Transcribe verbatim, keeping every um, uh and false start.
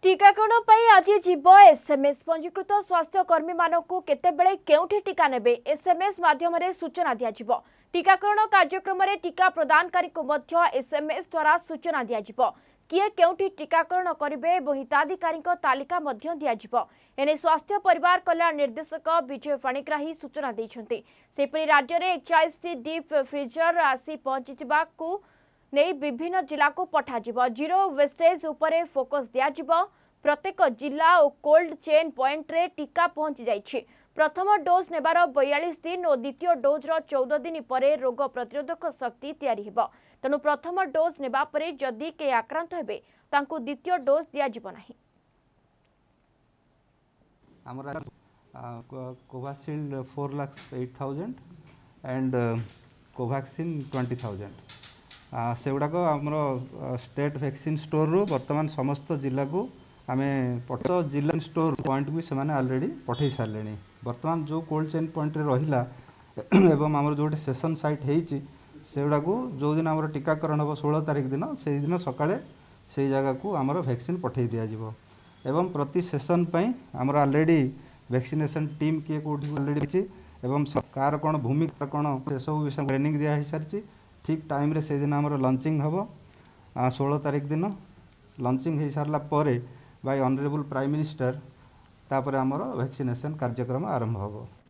टीकाकरण पर आज जीव एसएमएस पंजीकृत स्वास्थ्य कर्मी मानक केतेबेले केउठी टीका नेबे एसएमएस माध्यम सूचना दिया। टीकाकरण कार्यक्रम में टीका प्रदानकारी को मध्य एसएमएस द्वारा सूचना दिया। किए केउठी टीकाकरण करेंगे और हिताधिकारी तालिका मध्य दिया। एने स्वास्थ्य परिवार कल्याण निर्देशक विजय पाणिग्राही सूचना देते। सेपरी राज्य में एकचाश डीप फ्रिजर आसी पहुंचा नहीं विभिन्न जिला को पठाजिबो। जीरो वेस्टेज उपरे फोकस दिया। प्रत्येक जिला और कोल्ड चेन पॉइंट रे टीका पहुंची जाइछि। प्रथम डोज नेबार बयालीस दिन और द्वितीय डोज रो चौदह दिन पर रोग प्रतिरोधक शक्ति तैयारी हेबो। तेणु प्रथम डोज नेबा परे जदि के आक्रांत हेबे तांको द्वितीय डोज दिया जिवो नाही। हमरा Covishield four lakh eight thousand and Covaxin twenty thousand से गुड़ाक आमर स्टेट वैक्सीन स्टोर रू बर्तमान समस्त जिला को आम पट जिला स्टोर पॉइंट भी से ऑलरेडी पठे सारे। बर्तमान जो कोल्ड चेन पॉइंट रहा एवं आमर जो सेशन साइट होती से गुड़ाक जो दिन आम टीकाकरण हम षोलह तारीख दिन से दिन सकाळे से जगह को आमर वैक्सीन पठे दिज्व। एवं प्रति सेशन आमर ऑलरेडी वैक्सीनेशन टीम किए कौटी ऑलरेडी एवं कार कौन भूमिका कौन से सब विषय ट्रेनिंग दिया सारी। ठीक टाइम रे से दिन आमर लॉन्चिंग हम षोलह तारीख दिन लॉन्चिंग हो सारा बाय ऑनरेबल प्राइम मिनिस्टर तापर आमर वैक्सीनेशन कार्यक्रम आरंभ हो।